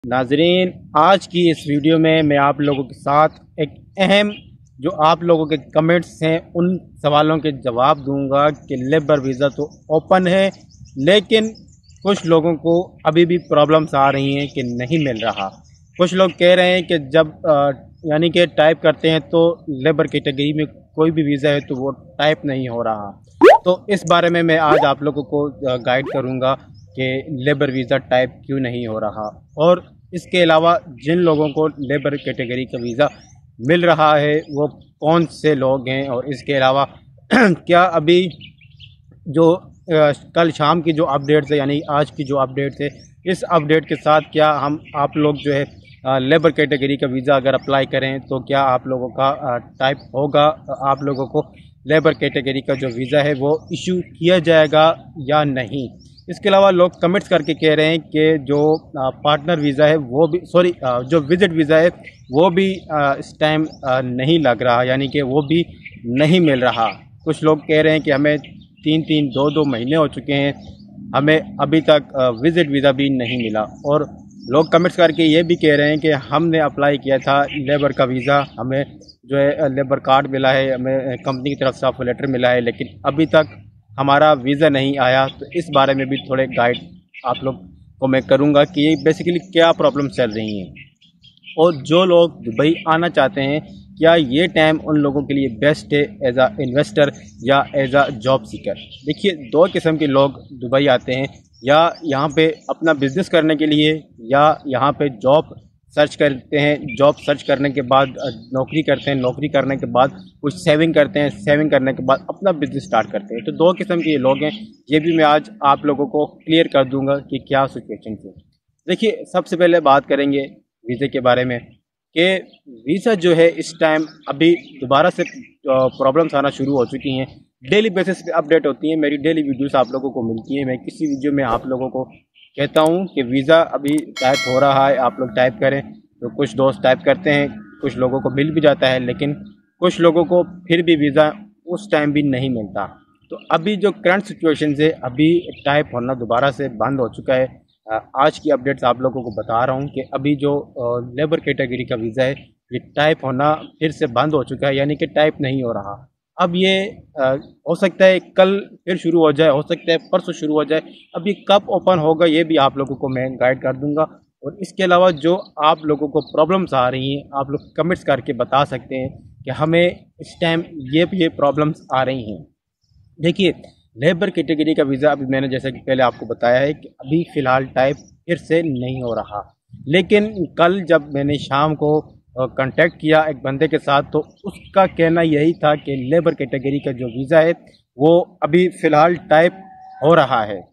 नाजरीन, आज की इस वीडियो में मैं आप लोगों के साथ एक अहम जो आप लोगों के कमेंट्स हैं उन सवालों के जवाब दूंगा कि लेबर वीज़ा तो ओपन है, लेकिन कुछ लोगों को अभी भी प्रॉब्लम्स आ रही हैं कि नहीं मिल रहा। कुछ लोग कह रहे हैं कि जब यानी कि टाइप करते हैं तो लेबर कैटेगरी में कोई भी वीज़ा है तो वो टाइप नहीं हो रहा। तो इस बारे में मैं आज आप लोगों को गाइड करूंगा कि लेबर वीज़ा टाइप क्यों नहीं हो रहा, और इसके अलावा जिन लोगों को लेबर कैटेगरी का वीज़ा मिल रहा है वो कौन से लोग हैं, और इसके अलावा क्या अभी जो कल शाम की जो अपडेट्स है यानी आज की जो अपडेट्स है, इस अपडेट के साथ क्या हम आप लोग जो है लेबर कैटेगरी का वीज़ा अगर अप्लाई करें तो क्या आप लोगों का टाइप होगा, आप लोगों को लेबर कैटेगरी का जो वीज़ा है वो इशू किया जाएगा या नहीं। इसके अलावा लोग कमेंट्स करके कह रहे हैं कि जो पार्टनर वीज़ा है वो भी जो विजिट वीज़ा है वो भी इस टाइम नहीं लग रहा, यानी कि वो भी नहीं मिल रहा। कुछ लोग कह रहे हैं कि हमें 2 महीने हो चुके हैं, हमें अभी तक विजिट वीज़ा भी नहीं मिला। और लोग कमेंट्स करके ये भी कह रहे हैं कि हमने अप्लाई किया था लेबर का वीज़ा, हमें जो है लेबर कार्ड मिला है, हमें कंपनी की तरफ से ऑफर लेटर मिला है, लेकिन अभी तक हमारा वीज़ा नहीं आया। तो इस बारे में भी थोड़े गाइड आप लोग को मैं करूँगा कि ये बेसिकली क्या प्रॉब्लम चल रही हैं, और जो लोग दुबई आना चाहते हैं क्या ये टाइम उन लोगों के लिए बेस्ट है एज आ इन्वेस्टर या एज आ जॉब सीकर। देखिए, 2 किस्म के लोग दुबई आते हैं, या यहाँ पे अपना बिजनेस करने के लिए या यहाँ पे जॉब सर्च करते हैं, जॉब सर्च करने के बाद नौकरी करते हैं, नौकरी करने के बाद कुछ सेविंग करते हैं, सेविंग करने के बाद अपना बिजनेस स्टार्ट करते हैं। तो 2 किस्म के ये लोग हैं, ये भी मैं आज आप लोगों को क्लियर कर दूंगा कि क्या सिचुएशन है। देखिए, सबसे पहले बात करेंगे वीज़े के बारे में कि वीज़ा जो है इस टाइम अभी दोबारा से प्रॉब्लम्स आना शुरू हो चुकी हैं। डेली बेसिस पे अपडेट होती हैं, मेरी डेली वीडियोस आप लोगों को मिलती हैं। मैं किसी वीडियो में आप लोगों को कहता हूं कि वीज़ा अभी टाइप हो रहा है, आप लोग टाइप करें। तो कुछ दोस्त टाइप करते हैं, कुछ लोगों को मिल भी जाता है, लेकिन कुछ लोगों को फिर भी वीज़ा उस टाइम भी नहीं मिलता। तो अभी जो करंट सिचुएशन है, अभी टाइप होना दोबारा से बंद हो चुका है। आज की अपडेट्स आप लोगों को बता रहा हूं कि अभी जो लेबर कैटेगरी का वीज़ा है ये टाइप होना फिर से बंद हो चुका है, यानी कि टाइप नहीं हो रहा। अब ये हो सकता है कल फिर शुरू हो जाए, हो सकता है परसों शुरू हो जाए। अब ये कब ओपन होगा ये भी आप लोगों को मैं गाइड कर दूंगा। और इसके अलावा जो आप लोगों को प्रॉब्लम्स आ रही हैं, आप लोग कमेंट्स करके बता सकते हैं कि हमें इस टाइम ये प्रॉब्लम्स आ रही हैं। देखिए, लेबर कैटेगरी का वीज़ा अभी मैंने जैसा कि पहले आपको बताया है कि अभी फ़िलहाल टाइप फिर से नहीं हो रहा, लेकिन कल जब मैंने शाम को कांटेक्ट किया एक बंदे के साथ तो उसका कहना यही था कि लेबर कैटेगरी का जो वीज़ा है वो अभी फ़िलहाल टाइप हो रहा है।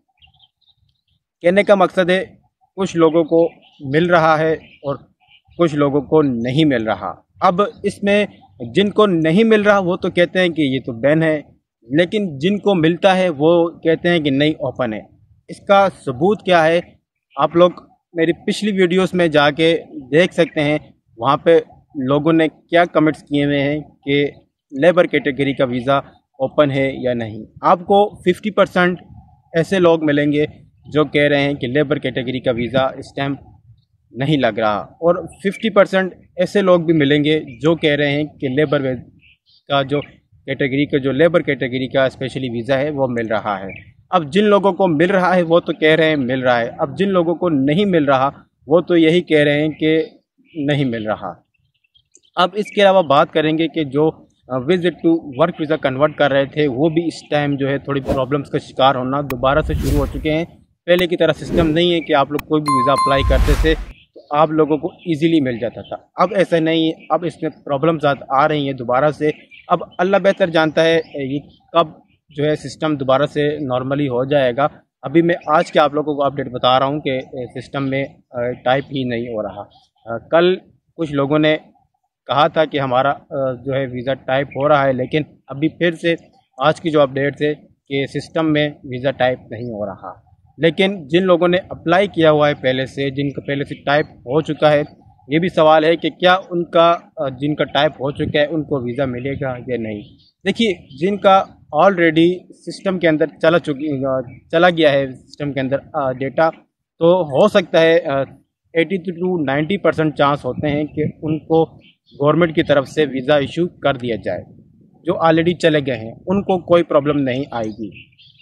कहने का मकसद है कुछ लोगों को मिल रहा है और कुछ लोगों को नहीं मिल रहा। अब इसमें जिनको नहीं मिल रहा वो तो कहते हैं कि ये तो बैन है, लेकिन जिनको मिलता है वो कहते हैं कि नहीं ओपन है। इसका सबूत क्या है, आप लोग मेरी पिछली वीडियोस में जाके देख सकते हैं, वहाँ पे लोगों ने क्या कमेंट्स किए हुए हैं कि लेबर कैटेगरी का वीज़ा ओपन है या नहीं। आपको 50% ऐसे लोग मिलेंगे जो कह रहे हैं कि लेबर कैटेगरी का वीज़ा इस टाइम नहीं लग रहा, और 50% ऐसे लोग भी मिलेंगे जो कह रहे हैं कि लेबर का जो लेबर कैटेगरी का स्पेशली वीज़ा है वो मिल रहा है। अब जिन लोगों को मिल रहा है वो तो कह रहे हैं मिल रहा है, अब जिन लोगों को नहीं मिल रहा वो तो यही कह रहे हैं कि नहीं मिल रहा। अब इसके अलावा बात करेंगे कि जो visit to work visa convert कर रहे थे वो भी इस टाइम जो है थोड़ी प्रॉब्लम्स का शिकार होना दोबारा से शुरू हो चुके हैं। पहले की तरह सिस्टम नहीं है कि आप लोग कोई भी वीज़ा अप्लाई करते थे तो आप लोगों को ईजिली मिल जाता था। अब ऐसा नहीं है, अब इसमें प्रॉब्लम्स आ रही हैं दोबारा से। अब अल्लाह बेहतर जानता है ये कब जो है सिस्टम दोबारा से नॉर्मली हो जाएगा। अभी मैं आज के आप लोगों को अपडेट बता रहा हूँ कि सिस्टम में टाइप ही नहीं हो रहा। कल कुछ लोगों ने कहा था कि हमारा जो है वीज़ा टाइप हो रहा है, लेकिन अभी फिर से आज की जो अपडेट है कि सिस्टम में वीज़ा टाइप नहीं हो रहा। लेकिन जिन लोगों ने अप्लाई किया हुआ है पहले से, जिनका पहले से टाइप हो चुका है, ये भी सवाल है कि क्या उनका जिनका टाइप हो चुका है उनको वीज़ा मिलेगा या नहीं। देखिए, जिनका ऑलरेडी सिस्टम के अंदर चला गया है सिस्टम के अंदर डेटा, तो हो सकता है 80 to 90% चांस होते हैं कि उनको गवर्नमेंट की तरफ से वीज़ा इशू कर दिया जाए। जो ऑलरेडी चले गए हैं उनको कोई प्रॉब्लम नहीं आएगी,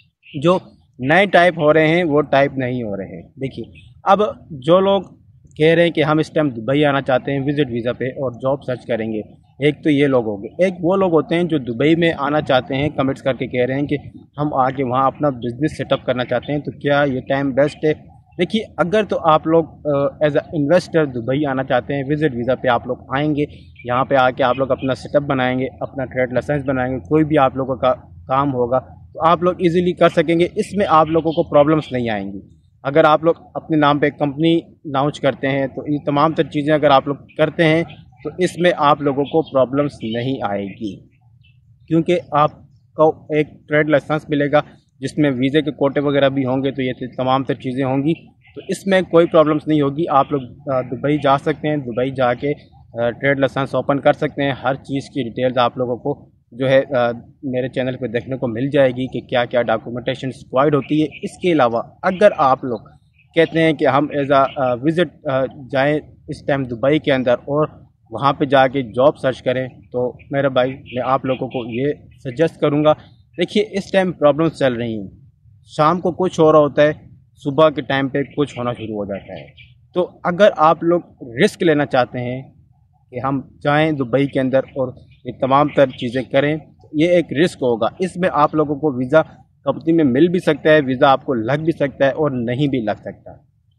जो नए टाइप हो रहे हैं वो टाइप नहीं हो रहे हैं। देखिए, अब जो लोग कह रहे हैं कि हम इस टाइम दुबई आना चाहते हैं विज़िट वीज़ा पे और जॉब सर्च करेंगे, एक तो ये लोग हो गए। एक वो लोग होते हैं जो दुबई में आना चाहते हैं, कमेंट्स करके कह रहे हैं कि हम आके वहाँ अपना बिज़नेस सेटअप करना चाहते हैं, तो क्या ये टाइम बेस्ट है? देखिए, अगर तो आप लोग एज अ इन्वेस्टर दुबई आना चाहते हैं, विज़िट वीज़ा पे आप लोग आएंगे, यहाँ पे आके आप लोग अपना सेटअप बनाएंगे, अपना ट्रेड लाइसेंस बनाएंगे, कोई भी आप लोगों का काम होगा तो आप लोग इजीली कर सकेंगे, इसमें आप लोगों को प्रॉब्लम्स नहीं आएंगी। अगर आप लोग अपने नाम पे कंपनी लॉन्च करते हैं तो ये तमाम तर चीज़ें अगर आप लोग करते हैं तो इसमें आप लोगों को प्रॉब्लम्स नहीं आएगी, क्योंकि आपको एक ट्रेड लाइसेंस मिलेगा जिसमें वीज़े के कोटे वगैरह भी होंगे, तो ये तमाम तर चीज़ें होंगी, तो इसमें कोई प्रॉब्लम्स नहीं होगी। आप लोग दुबई जा सकते हैं, दुबई जाके ट्रेड लाइसेंस ओपन कर सकते हैं। हर चीज़ की डिटेल्स आप लोगों को जो है मेरे चैनल पे देखने को मिल जाएगी कि क्या क्या डॉक्यूमेंटेशन रिक्वायर्ड होती है। इसके अलावा अगर आप लोग कहते हैं कि हम एज आ विज़िट जाएँ इस टाइम दुबई के अंदर और वहाँ पे जाके जॉब सर्च करें, तो मेरे भाई मैं आप लोगों को ये सजेस्ट करूँगा। देखिए, इस टाइम प्रॉब्लम्स चल रही हैं, शाम को कुछ हो रहा होता है, सुबह के टाइम पे कुछ होना शुरू हो जाता है। तो अगर आप लोग रिस्क लेना चाहते हैं कि हम जाएं दुबई के अंदर और ये तमाम तर चीज़ें करें, तो ये एक रिस्क होगा। इसमें आप लोगों को वीज़ा कंपनी में मिल भी सकता है, वीज़ा आपको लग भी सकता है और नहीं भी लग सकता।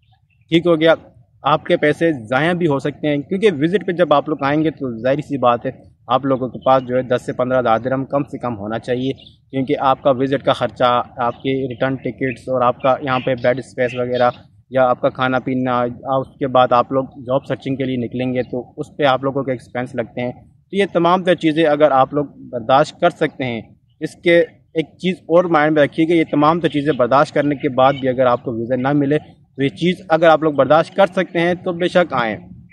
ठीक हो गया, आपके पैसे ज़ाया भी हो सकते हैं, क्योंकि विज़िट पे जब आप लोग आएंगे तो ज़ाहिर सी बात है आप लोगों के पास जो है 10 से 15 हज़ार दिरहम कम से कम होना चाहिए, क्योंकि आपका विज़िट का ख़र्चा, आपके रिटर्न टिकट्स और आपका यहाँ पे बेड स्पेस वगैरह या आपका खाना पीना, उसके बाद आप लोग जॉब सर्चिंग के लिए निकलेंगे तो उस पर आप लोगों के एक्सपेंस लगते हैं। तो ये तमाम तर चीज़ें अगर आप लोग बर्दाश्त कर सकते हैं, इसके एक चीज़ और माइंड में रखिए कि ये तमाम तर चीज़ें बर्दाश्त करने के बाद भी अगर आपको वीज़ा ना मिले तो ये चीज़ अगर आप लोग बर्दाश्त कर सकते हैं तो बेशक आएँ।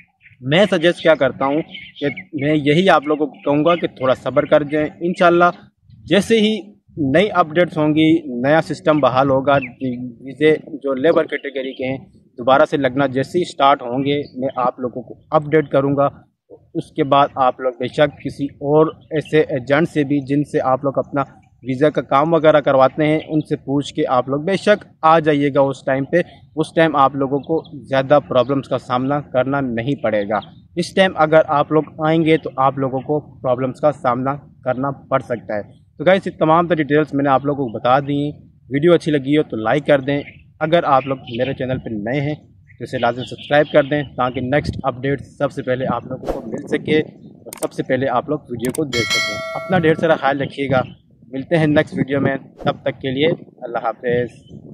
मैं सजेस्ट क्या करता हूँ कि मैं यही आप लोगों को कहूँगा कि थोड़ा सब्र कर जाएँ। इंशाल्लाह जैसे ही नई अपडेट्स होंगी, नया सिस्टम बहाल होगा, वीज़े जो लेबर कैटेगरी के हैं दोबारा से लगना जैसे ही स्टार्ट होंगे, मैं आप लोगों को अपडेट करूँगा। उसके बाद आप लोग बेशक किसी और ऐसे एजेंट से भी जिनसे आप लोग अपना वीज़ा का काम वगैरह करवाते हैं, उनसे पूछ के आप लोग बेशक आ जाइएगा उस टाइम पे। उस टाइम आप लोगों को ज़्यादा प्रॉब्लम्स का सामना करना नहीं पड़ेगा। इस टाइम अगर आप लोग आएंगे तो आप लोगों को प्रॉब्लम्स का सामना करना पड़ सकता है। तो गाइस, ये तमाम तो डिटेल्स मैंने आप लोगों को बता दी हैं। वीडियो अच्छी लगी हो तो लाइक कर दें। अगर आप लोग मेरे चैनल पर नए हैं तो इसे लाज़िम सब्सक्राइब कर दें, ताकि नेक्स्ट अपडेट सबसे पहले आप लोगों को मिल सके और सबसे पहले आप लोग वीडियो को देख सकें। अपना ढेर सारा ख्याल रखिएगा। मिलते हैं नेक्स्ट वीडियो में, तब तक के लिए अल्लाह हाफ़िज़।